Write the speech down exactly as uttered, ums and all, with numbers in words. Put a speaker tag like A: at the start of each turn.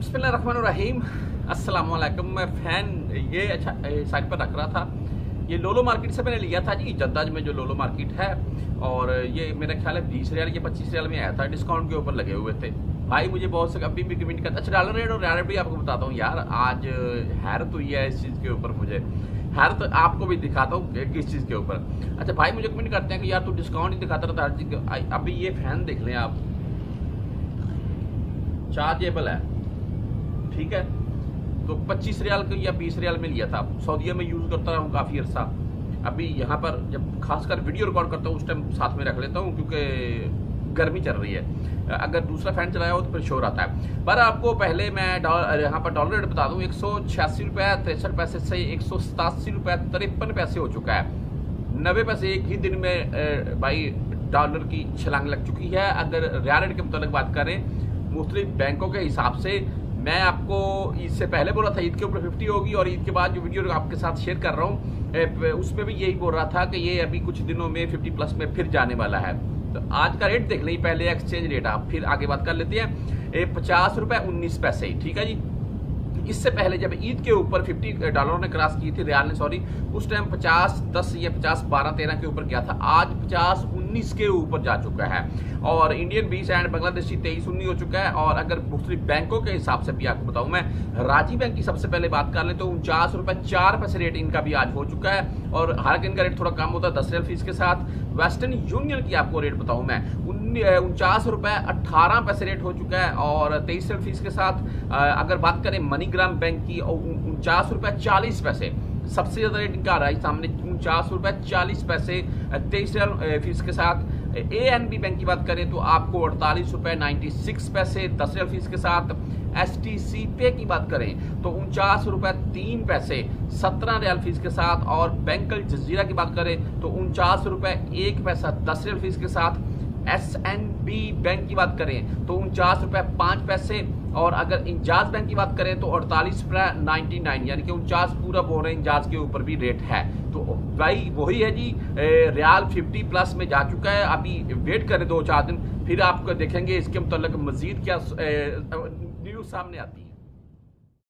A: बिस्मिल्लाहिर्रहमानिर्रहीम, अस्सलाम वालेकुम। मैं फ़ैन ये अच्छा साइड पर रख रहा था। ये लोलो मार्केट से मैंने लिया था जी, जद्दाज में जो लोलो मार्केट है। और ये मेरा ख्याल है बीस रियाल या पच्चीस रियाल में आया था, डिस्काउंट के ऊपर लगे हुए थे। भाई मुझे बहुत से अभी भी कमेंट करता, अच्छा डॉलर रेट और रियाल रेट भी आपको बताता हूँ यार। आज हैरत हुई है इस चीज़ के ऊपर, मुझे हैरत तो आपको भी दिखाता हूँ किस चीज़ के ऊपर। अच्छा भाई मुझे कमेंट करते हैं कि यार तू डिस्काउंट ही दिखाता रहता हर चीज़। अभी ये फ़ैन देख लें आप, चार्जेबल है, ठीक है। तो पच्चीस रियाल का या बीस रियाल में लिया था। सऊदीया में यूज़ करता रहा हूँ काफ़ी अर्सा। अभी यहाँ पर जब खासकर वीडियो रिकॉर्ड करता हूँ उस टाइम साथ में रख लेता हूँ, क्योंकि गर्मी चल रही है। अगर दूसरा फैन चलाया हो तो फिर शोर आता है। पर आपको पहले मैं यहाँ पर डॉलर रेट बता दूँ, एक सौ छियासी रुपये तिरसठ पैसे से एक सौ सतासी रुपये तिरपन पैसे हो चुका है। नब्बे पैसे एक ही दिन में भाई डॉलर की छलांग लग चुकी है। अगर रियाल रेट के मुताबिक बात करें मुख्तलिफ बैंकों के हिसाब से, मैं आपको इससे पहले बोला था ईद के ऊपर फिफ्टी होगी, और ईद के बाद जो वीडियो आपके साथ शेयर कर रहा हूँ उसमें भी यही बोल रहा था कि ये अभी कुछ दिनों में फिफ्टी प्लस में फिर जाने वाला है। तो आज का रेट देख लें पहले, एक्सचेंज रेट आप फिर आगे बात कर लेते हैं। पचास रुपये उन्नीस पैसे, ठीक है जी। इससे पहले जब ईद के ऊपर फिफ्टी डॉलर ने क्रॉस की थी, रियाल ने सॉरी, उस टाइम पचास दस या पचास बारह तेरह के ऊपर गया था। आज पचास उन्नीस के ऊपर जा चुका है। और इंडियन बीस एंड बांग्लादेशी तेईस उन्नीस हो चुका है। और अगर मुख्तलिफ बैंकों के हिसाब से भी आपको बताऊं मैं, राजी बैंक की सबसे पहले बात कर लें तो उनचास रुपये चार पैसे रेट इनका भी आज हो चुका है। और हर दिन का रेट थोड़ा कम होता है दस रियाल फीस के साथ। वेस्टर्न यूनियन की आपको रेट बताऊं मैं, उनचास रुपये अट्ठारह पैसे रेट हो चुका है और तेईस रियाल फीस के साथ। अगर बात करें मनीग्राम बैंक की, उनचास रुपये चालीस पैसे सबसे ज्यादा रेट इनका आ रहा है सामने, उनचास रुपये चालीस पैसे तेईस रियाल फीस के साथ। ए एन बी बैंक की बात करें तो आपको अड़तालीस रुपये नाइन्टी सिक्स पैसे दस रियाल फीस के साथ। एस टी सी पे की बात करें तो उनचास रुपये तीन पैसे सत्रह रियाल फीस के साथ। और बैंक अल जजीरा की बात करें तो उनचास रुपये एक पैसा दस रियाल फीस के साथ। एस एन बी बैंक की बात करें तो उनचास रुपये पाँच पैसे। और अगर इंजाज बैंक की बात करें तो अड़तालीस रुपये नाइन्टी नाइन, यानी कि उनचास पूरा बोल रहे हैं, इंजाज के ऊपर भी रेट है। तो भाई वही है जी, रियाल फिफ्टी प्लस में जा चुका है। अभी वेट करें दो चार दिन, फिर आपको देखेंगे इसके मतलब मजीद क्या न्यूज़ सामने आती है।